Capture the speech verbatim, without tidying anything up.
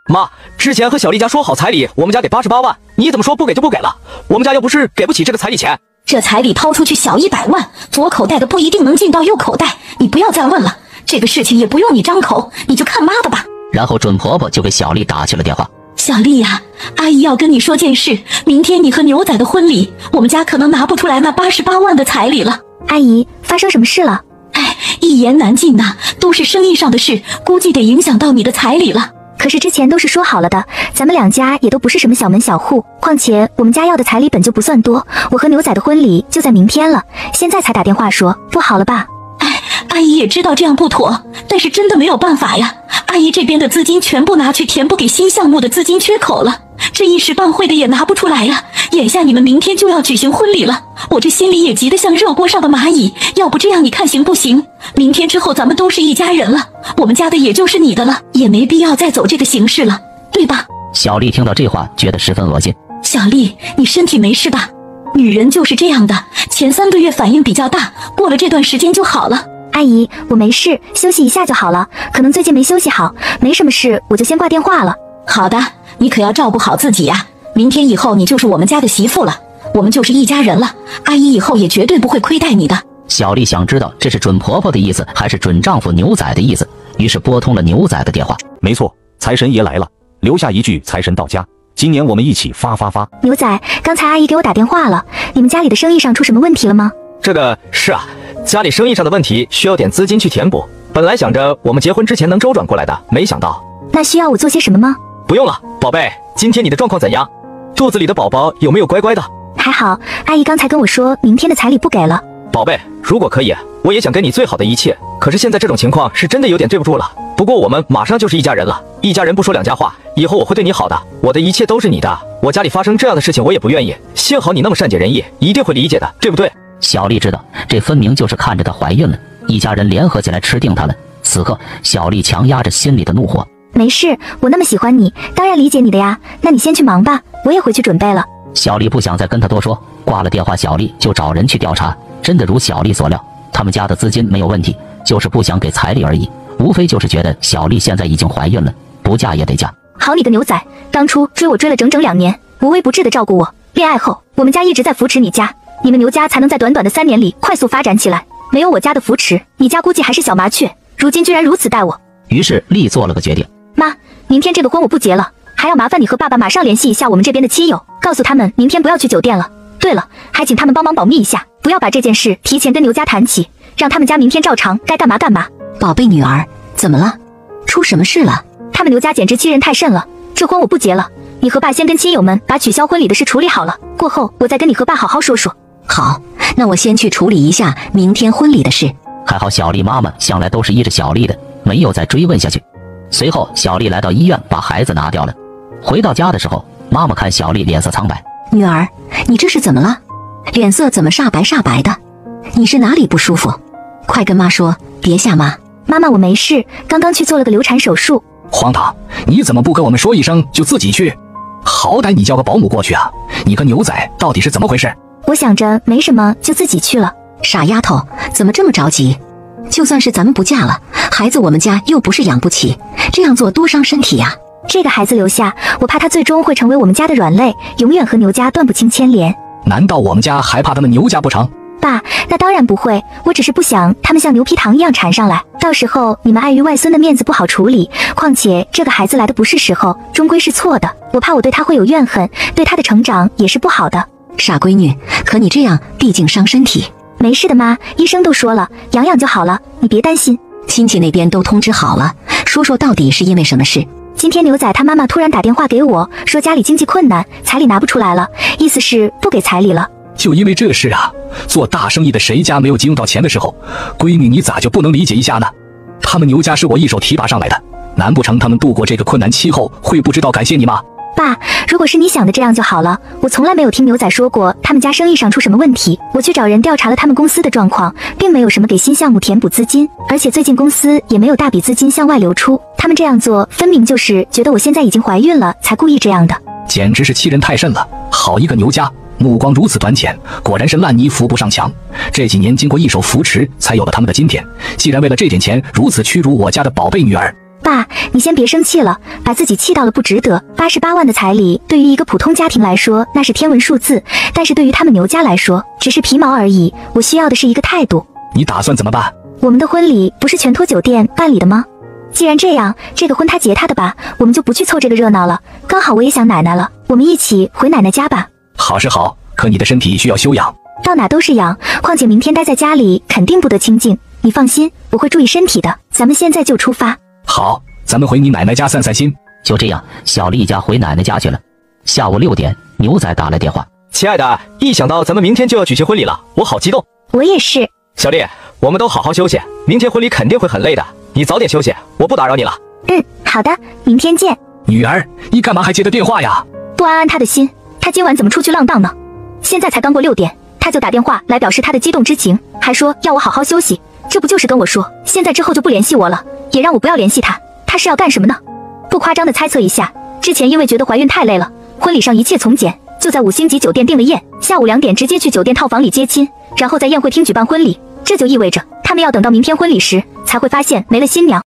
妈，之前和小丽家说好彩礼，我们家给八十八万，你怎么说不给就不给了？我们家又不是给不起这个彩礼钱。 这彩礼掏出去小一百万，左口袋的不一定能进到右口袋，你不要再问了。这个事情也不用你张口，你就看妈的吧。 然后准婆婆就给小丽打去了电话。 小丽呀、啊，阿姨要跟你说件事，明天你和牛仔的婚礼，我们家可能拿不出来那八十八万的彩礼了。 阿姨，发生什么事了？ 哎，一言难尽呐，都是生意上的事，估计得影响到你的彩礼了。 可是之前都是说好了的，咱们两家也都不是什么小门小户，况且我们家要的彩礼本就不算多，我和牛仔的婚礼就在明天了，现在才打电话说，不好了吧？ 哎，阿姨也知道这样不妥，但是真的没有办法呀。阿姨这边的资金全部拿去填补给新项目的资金缺口了，这一时半会的也拿不出来呀。眼下你们明天就要举行婚礼了，我这心里也急得像热锅上的蚂蚁，要不这样你看行不行？明天之后咱们都是一家人了，我们家的也就是你的了，也没必要再走这个形式了，对吧？ 小丽听到这话觉得十分恶心。 小丽，你身体没事吧？女人就是这样的，前三个月反应比较大，过了这段时间就好了。 阿姨，我没事，休息一下就好了，可能最近没休息好，没什么事，我就先挂电话了。 好的，你可要照顾好自己呀，明天以后你就是我们家的媳妇了，我们就是一家人了，阿姨以后也绝对不会亏待你的。 小丽想知道这是准婆婆的意思还是准丈夫牛仔的意思，于是拨通了牛仔的电话。 没错，财神爷来了，留下一句财神到家，今年我们一起发发发。 牛仔，刚才阿姨给我打电话了，你们家里的生意上出什么问题了吗？ 这个是啊，家里生意上的问题需要点资金去填补，本来想着我们结婚之前能周转过来的，没想到。 那需要我做些什么吗？ 不用了，宝贝，今天你的状况怎样？肚子里的宝宝有没有乖乖的？ 还好，阿姨刚才跟我说明天的彩礼不给了。 宝贝，如果可以，我也想给你最好的一切，可是现在这种情况是真的有点对不住了。不过我们马上就是一家人了，一家人不说两家话，以后我会对你好的，我的一切都是你的，我家里发生这样的事情我也不愿意，幸好你那么善解人意，一定会理解的，对不对？ 小丽知道这分明就是看着她怀孕了，一家人联合起来吃定她了。此刻小丽强压着心里的怒火。 没事，我那么喜欢你，当然理解你的呀，那你先去忙吧，我也回去准备了。 小丽不想再跟他多说，挂了电话小丽就找人去调查。真的如小丽所料，他们家的资金没有问题，就是不想给彩礼而已，无非就是觉得小丽现在已经怀孕了，不嫁也得嫁。 好你个牛仔，当初追我追了整整两年，无微不至的照顾我，恋爱后我们家一直在扶持你家，你们牛家才能在短短的三年里快速发展起来，没有我家的扶持，你家估计还是小麻雀，如今居然如此待我。 于是丽做了个决定， 妈，明天这个婚我不结了，还要麻烦你和爸爸马上联系一下我们这边的亲友，告诉他们明天不要去酒店了。对了，还请他们帮忙保密一下，不要把这件事提前跟牛家谈起，让他们家明天照常该干嘛干嘛。 宝贝女儿，怎么了？出什么事了？ 他们牛家简直欺人太甚了，这婚我不结了，你和爸先跟亲友们把取消婚礼的事处理好了，过后我再跟你和爸好好说说。 好，那我先去处理一下明天婚礼的事。 还好小丽妈妈向来都是依着小丽的，没有再追问下去。随后小丽来到医院把孩子拿掉了。回到家的时候，妈妈看小丽脸色苍白， 女儿，你这是怎么了？脸色怎么煞白煞白的？你是哪里不舒服？快跟妈说，别吓妈。 妈妈，我没事，刚刚去做了个流产手术。 荒唐，你怎么不跟我们说一声就自己去？好歹你叫个保姆过去啊！你和牛仔到底是怎么回事？ 我想着没什么就自己去了。 傻丫头，怎么这么着急？就算是咱们不嫁了，孩子我们家又不是养不起，这样做多伤身体呀。 这个孩子留下，我怕他最终会成为我们家的软肋，永远和牛家断不清牵连。 难道我们家还怕他们牛家不成？ 爸，那当然不会，我只是不想他们像牛皮糖一样缠上来，到时候你们碍于外孙的面子不好处理，况且这个孩子来的不是时候，终归是错的，我怕我对他会有怨恨，对他的成长也是不好的。 傻闺女，可你这样毕竟伤身体。 没事的妈，医生都说了，养养就好了，你别担心。 亲戚那边都通知好了，说说到底是因为什么事？ 今天牛仔他妈妈突然打电话给我，说家里经济困难，彩礼拿不出来了，意思是不给彩礼了。 就因为这事啊，做大生意的谁家没有急用到钱的时候？闺女，你咋就不能理解一下呢？他们牛家是我一手提拔上来的，难不成他们度过这个困难期后会不知道感谢你吗？ 爸，如果是你想的这样就好了，我从来没有听牛仔说过他们家生意上出什么问题。我去找人调查了他们公司的状况，并没有什么给新项目填补资金，而且最近公司也没有大笔资金向外流出。他们这样做分明就是觉得我现在已经怀孕了才故意这样的， 简直是欺人太甚了。好一个牛家，目光如此短浅，果然是烂泥扶不上墙。这几年经过一手扶持，才有了他们的今天。既然为了这点钱如此屈辱我家的宝贝女儿， 爸，你先别生气了，把自己气到了不值得。八十八万的彩礼对于一个普通家庭来说那是天文数字，但是对于他们牛家来说只是皮毛而已。我需要的是一个态度。 你打算怎么办？ 我们的婚礼不是全托酒店办理的吗？既然这样，这个婚他结他的吧，我们就不去凑这个热闹了。刚好我也想奶奶了，我们一起回奶奶家吧。 好是好，可你的身体需要休养。 到哪都是养，况且明天待在家里肯定不得清静。你放心，我会注意身体的。咱们现在就出发。 好，咱们回你奶奶家散散心。 就这样，小丽一家回奶奶家去了。下午六点，牛仔打来电话：“ 亲爱的，一想到咱们明天就要举行婚礼了，我好激动。” 我也是。 小丽，我们都好好休息，明天婚礼肯定会很累的，你早点休息，我不打扰你了。 嗯，好的，明天见。 女儿，你干嘛还接的电话呀？ 不安安他的心，他今晚怎么出去浪荡呢？现在才刚过六点，他就打电话来表示他的激动之情，还说要我好好休息。这不就是跟我说，现在之后就不联系我了，也让我不要联系他。他是要干什么呢？不夸张的猜测一下，之前因为觉得怀孕太累了，婚礼上一切从简，就在五星级酒店订了宴，下午两点直接去酒店套房里接亲，然后在宴会厅举办婚礼。这就意味着他们要等到明天婚礼时才会发现没了新娘。